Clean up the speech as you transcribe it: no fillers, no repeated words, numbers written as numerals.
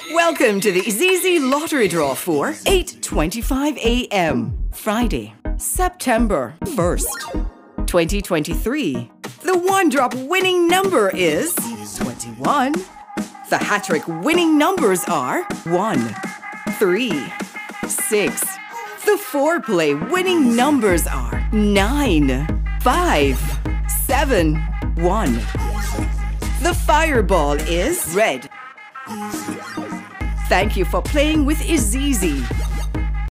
Welcome to the IZIZZI lottery draw for 8:25 a.m. Friday, September 1st, 2023. The one-drop winning number is 21. The HaTTrik winning numbers are 1, 3, 6. The four-play winning numbers are 9, 5, 7, 1. The fireball is red. Thank you for playing with IZIZZI.